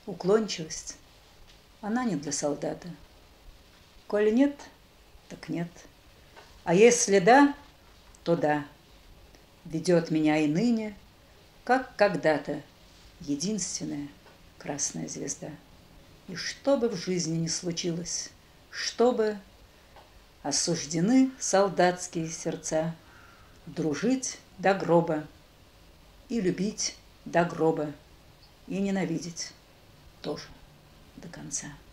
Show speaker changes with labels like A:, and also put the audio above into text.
A: Уклончивость, она не для солдата. Коль нет, так нет. А если да, то да. Ведет меня и ныне, как когда-то, единственная красная звезда. И что бы в жизни ни случилось, чтобы осуждены солдатские сердца дружить до гроба и любить до гроба и ненавидеть тоже до конца.